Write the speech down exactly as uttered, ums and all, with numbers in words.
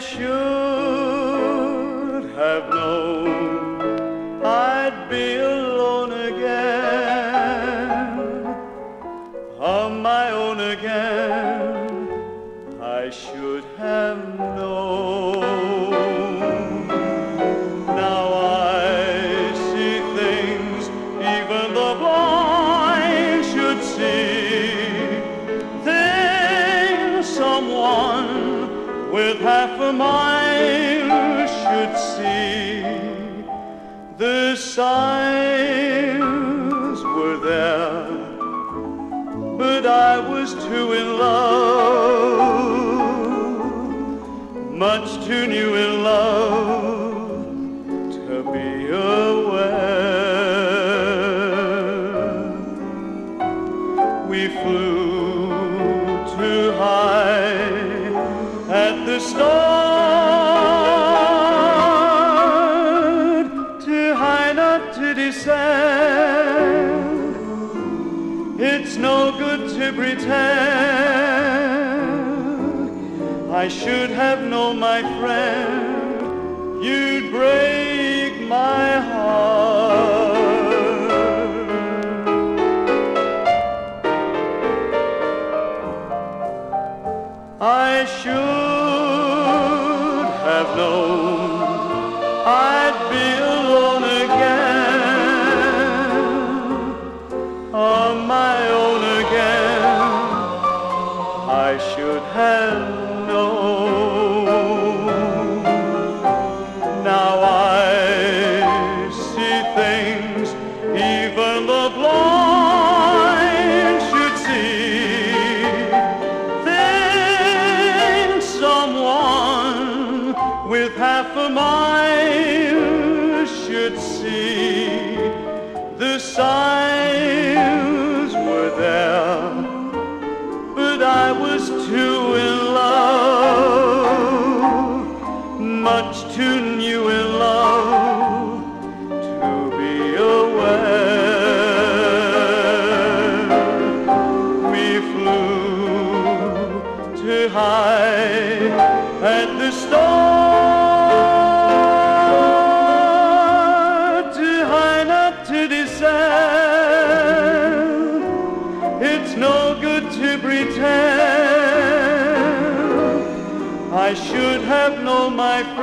should have known I'd be alone again, on my own again. I should have known. Now I see things even the blind should see, things someone with half a mind should see. The signs were there, but I was too in love, much too new in love to be aware. We flew too high at the start, too high not to descend. It's no good to pretend. I should have known, my friend, you'd break my heart. I should have known I'd be alone again, on my own again. I should have known. Now I see things even the blind should see, things someone with half a mind should see. The signs were there, but I was too in love, much too new in love to be aware. We flew too high at the start, too high not to descend. It's no good to pretend. I should have known, my